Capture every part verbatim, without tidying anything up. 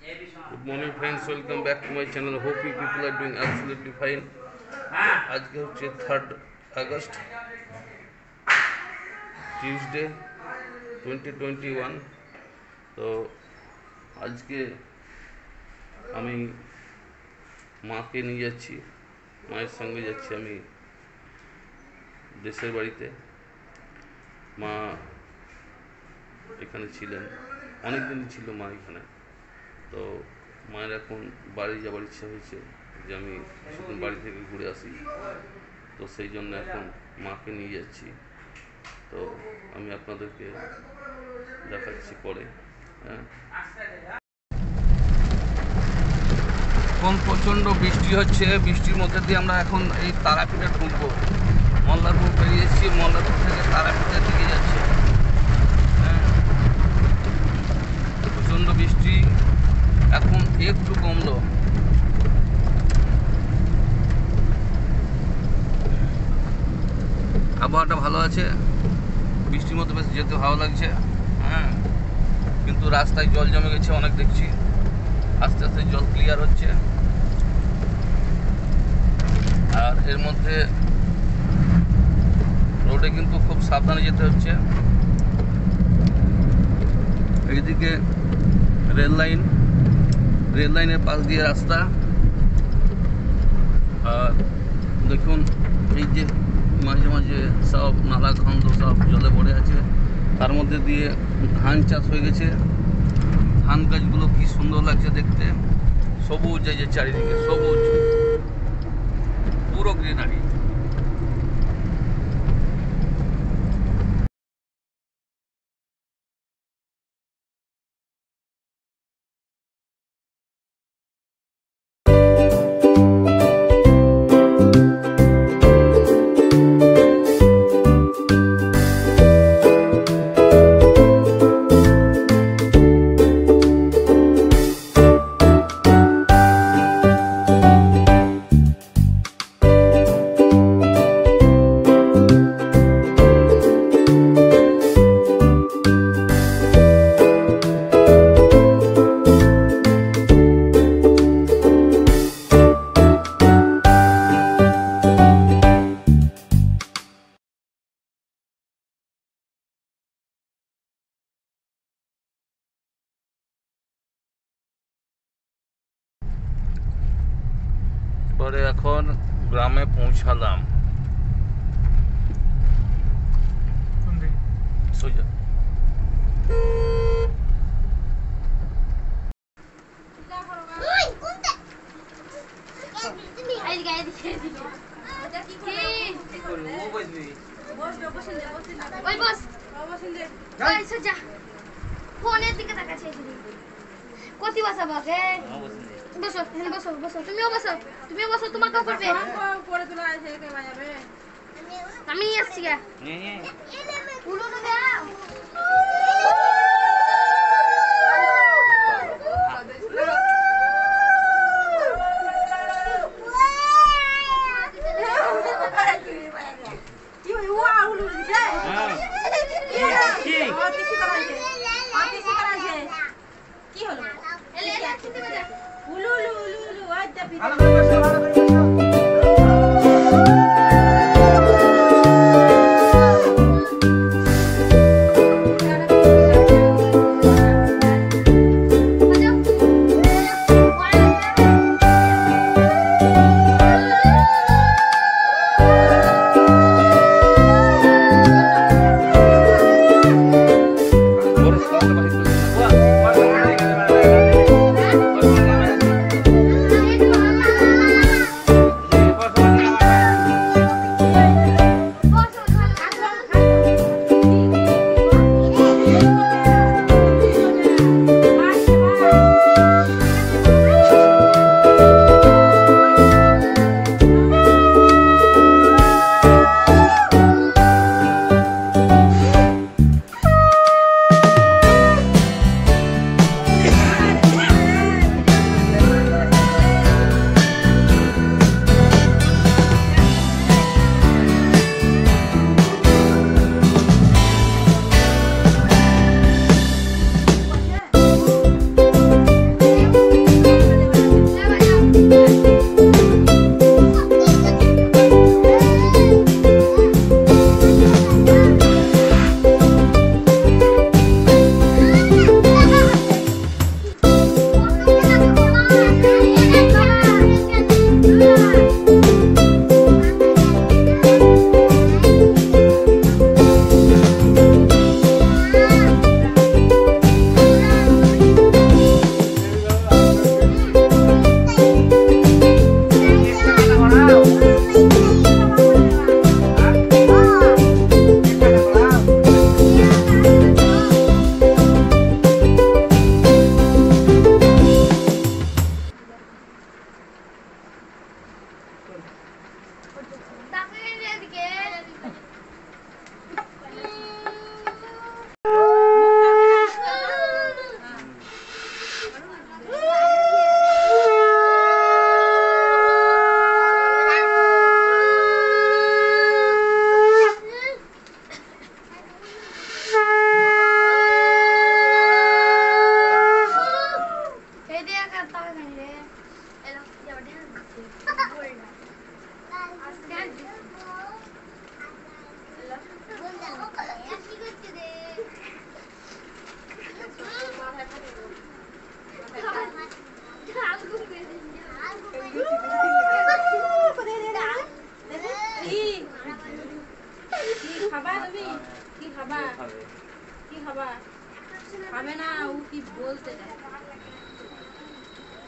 Good morning friends, welcome back to my channel. Hope you people are doing absolutely fine. আজকে হচ্ছে third August Tuesday twenty twenty one. তো আজকে আমি মাকে নিয়ে যাচ্ছি, মায়ের সঙ্গে যাচ্ছি আমি দেশের বাড়িতে। মা এখানে ছিলেন, অনেক দিন ছিল মা এখানে। তো মায়ের এখন বাড়ি যাবার ইচ্ছা হয়েছে যে আমি কিছুদিন বাড়ি থেকে ঘুরে আসি, তো সেই জন্য এখন মাকে নিয়ে যাচ্ছি। তো আমি আপনাদেরকে দেখাচ্ছি পরে। হ্যাঁ, এখন প্রচণ্ড বৃষ্টি হচ্ছে, বৃষ্টির মধ্যে দিয়ে আমরা এখন এই তারাপীঠে ঢুকবো। মল্লারপুর পেরিয়ে এসেছি, মল্লারপুর থেকে তারাপীঠের দিকে যাচ্ছে। হ্যাঁ, প্রচণ্ড বৃষ্টি, এখন একটু কমলো। আবহাওয়াটা ভালো আছে, বৃষ্টির মধ্যে বেশ যেতে ভালো লাগছে। হ্যাঁ, কিন্তু রাস্তায় জল জমে গেছে অনেক, দেখছি আস্তে আস্তে জল ক্লিয়ার হচ্ছে। আর এর মধ্যে রোডে কিন্তু খুব সাবধানে যেতে হচ্ছে। এইদিকে রেল লাইন, রেল লাইনের পাশ দিয়ে রাস্তা। আর দেখুন এই যে মাঝে মাঝে সব নালা খন্দ সব জলে ভরে আছে, তার মধ্যে দিয়ে ধান চাষ হয়ে গেছে। ধান গাছগুলো কি সুন্দর লাগছে দেখতে, সবুজ, এই যে চারিদিকে সবুজ, পুরো গ্রিনারি। পরে এখন গ্রামে পৌঁছালাম। সোজা ফোনের দিকে তাকাচ্ছে। কতি বাসা বাকে বসো, এখানে বসো, বসো, তুমিও বসো, তুমিও বসো, তোমার কাউ করবে পরে তোলা আছে কে বাজাবে। আমি নিয়ে আসছি গা উলো তো দাও। কি হই ওয়া উলো দিছে হ্যাঁ কি কি কি করাইছে পাতি কি করাইছে কি হলো এলে এলে চিনতে বাজা উলু উলু উলু উলু আজ দা ভালো করে বসো, ভালো করে বসো।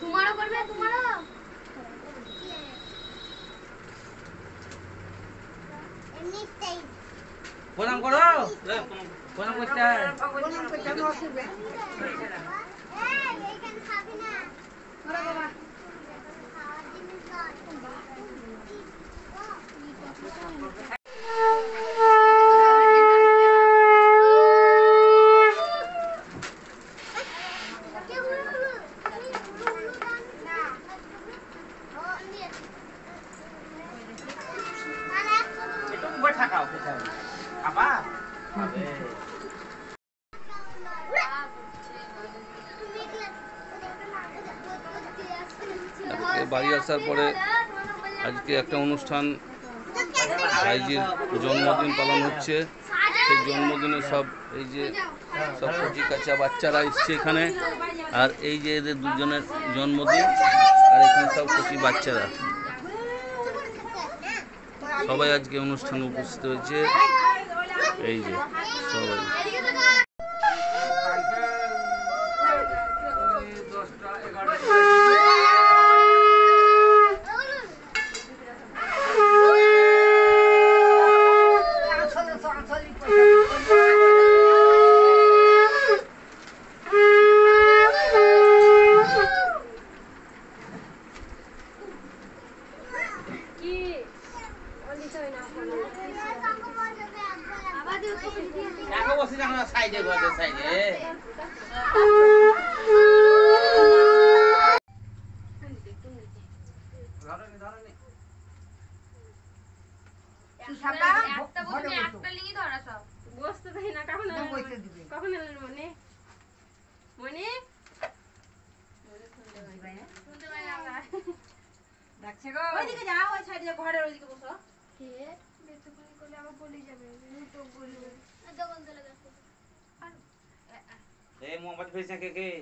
তোমারও করবে তোমারও এমনিতেই প্রণাম করো প্রণাম করতে প্রণাম করতে আসবে এই এইখানে খাবি না ওরে বাবা খাওয়া জিনিস দাও বাড়ি আসার পরে আজকে একটা অনুষ্ঠান ভাইজির জন্মদিন পালন হচ্ছে। সেই জন্মদিনে সব এই যে সব কচি কাঁচা বাচ্চারা এসছে এখানে, আর এই যে এদের দুজনের জন্মদিন, আর এখানে সব কচি বাচ্চারা সবাই আজকে অনুষ্ঠানে উপস্থিত হয়েছে। এই যে সবাই সাইডে ঘরে সাইডে ওইদিকে যাও, ওই সাইডে ঘরের ওইদিকে বসো। ए मोहम्मद पैसा के के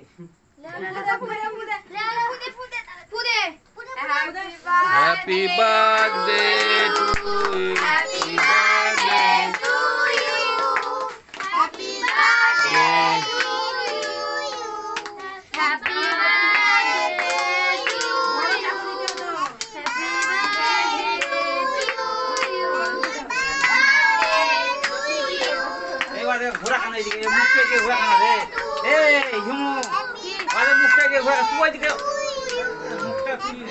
happy birthday to you, happy birthday to you, happy birthday to you, happy birthday to you, happy birthday to you. ए वाले घोड़ा खाना दे मुख के घोड़ा खाना दे ए हुमु वाले मुख के घोड़ा तू आ दिखे मुखटा खुली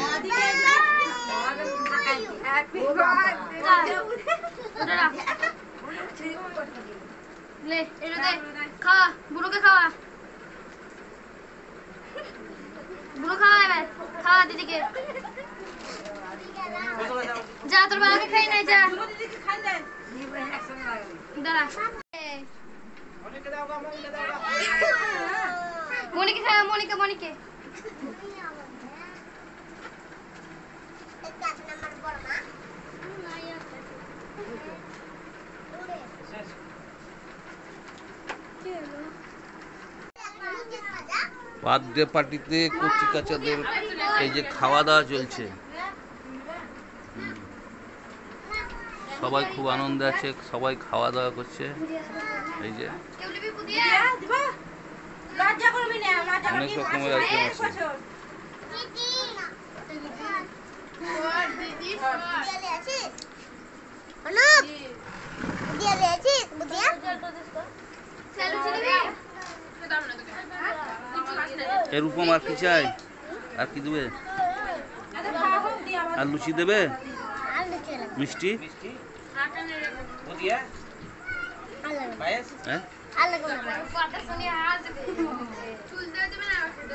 हैप्पी बर्थडे ले এলো দে খাওয়া বুড়োকে খাওয়া বুড়ো খাওয়া এবার খাওয়া দিদিকে যা তোর বাবাকে খাই নাই যা দিদিকে খাই দে। দাঁড়া মনিকে দাও গা মনিকে দাও গা মনিকে খাওয়া মনিকে মনিকে বার্থডে পার্টিতে কচি কাচাদের এই যে খাওয়া দাওয়া চলছে, সবাই খুব আনন্দে আছে, সবাই খাওয়া দাওয়া করছে। এই যে দিবা লজ্জা করবি না, লজ্জা অনেক করবি রকমের আইটেম আছে। এরকম আর কি চাই? আর কি দেবে? আর লুচি দেবে? মিষ্টি? মিষ্টি বুদিয়া পায়েস হ্যাঁ আলাদা কথা শুনিয়ে হাস চুল দেবে না